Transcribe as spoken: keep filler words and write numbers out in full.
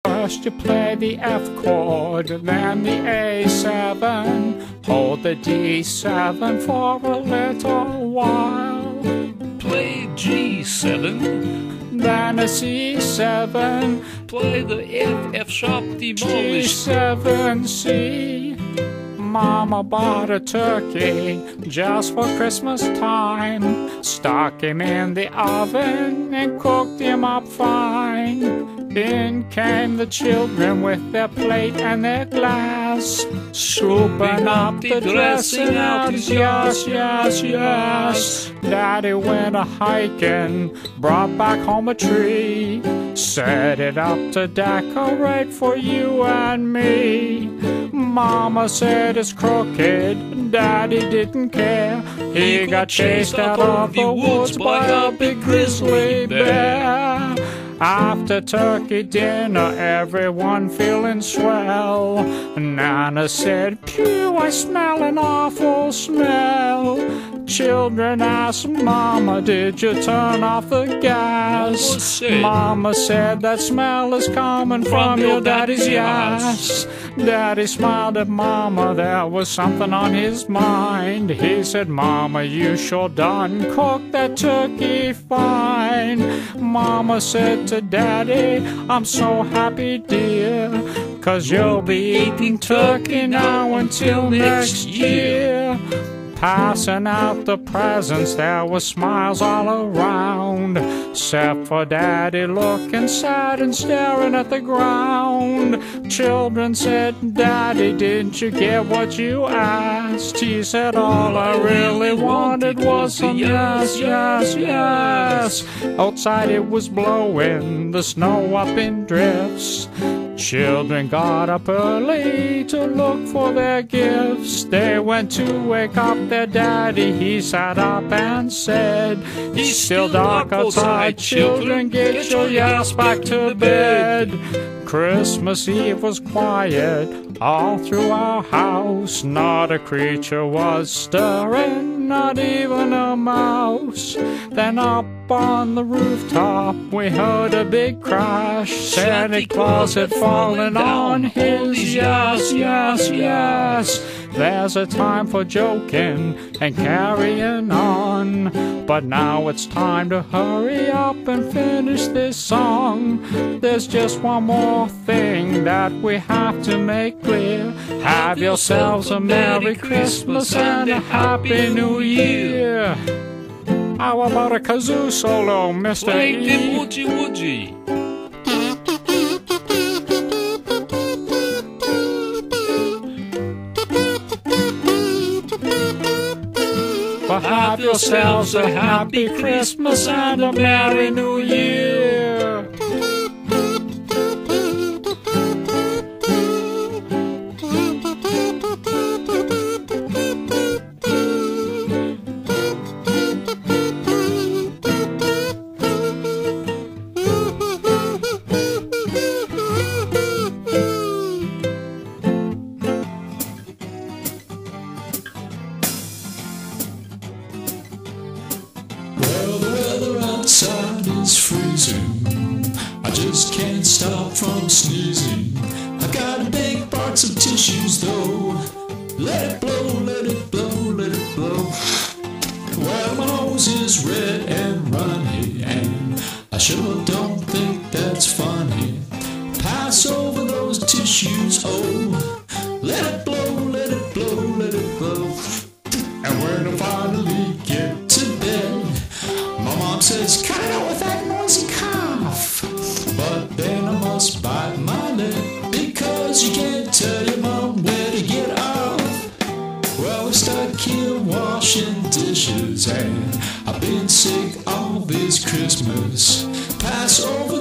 First you play the F chord, then the A seven. Hold the D seven for a little while. Play G seven, then a C seven. play the F, F sharp G demolished. seven, C. Mama bought a turkey just for Christmas time. Stuck him in the oven and cooked him up fine. In came the children with their plate and their glass, scooping up the dressing out. Yes, yes, yes. Daddy went a hiking, brought back home a tree, set it up to decorate for you and me. Mama said it's crooked, Daddy didn't care. He got chased out of the woods by a big grizzly bear. After turkey dinner, everyone feeling swell. Nana said, "Pew, I smell an awful smell." Children asked Mama, "Did you turn off the gas?" Mama said, "That smell is coming from your daddy's ass." Daddy smiled at Mama, there was something on his mind. He said, "Mama, you sure done cooked that turkey fine." Mama said to Daddy, "I'm so happy, dear, 'cause you'll be eating turkey now until next year." Passing out the presents, there were smiles all around, except for Daddy looking sad and staring at the ground. Children said, "Daddy, didn't you get what you asked?" He said, "All I really wanted was some yes, yes, yes." Outside it was blowing, the snow up in drifts. Children got up early to look for their gifts. They went to wake up their daddy. He sat up and said, "It's still dark outside, children, get your yes back to bed." Christmas Eve was quiet all through our house. Not a creature was stirring, not even a mouse. Then up on the rooftop we heard a big crash. Santa Claus had fallen on his yes, yes, yes. There's a time for joking and carrying on, but now it's time to hurry up and finish this song. There's just one more thing that we have to make clear. Have yourselves a Merry Christmas and a Happy New Year. How about a kazoo solo, Mister Play E? the woody woody. But have yourselves a happy Christmas and a Merry New Year. Well, the weather outside is freezing. I just can't stop from sneezing. I've got big parts of tissues though. Let it blow, let it blow, let it blow. Well, my nose is red and runny, and I sure don't think that's funny. Pass over those tissues, oh. Let it blow, let it blow, let it blow. And when I finally get to bed, my mom says, "Cut it out with that noisy cough." But then I must bite my lip, because you can't tell your mom where to get off. Well, we're stuck here washing dishes, and I've been sick all this Christmas. Pass over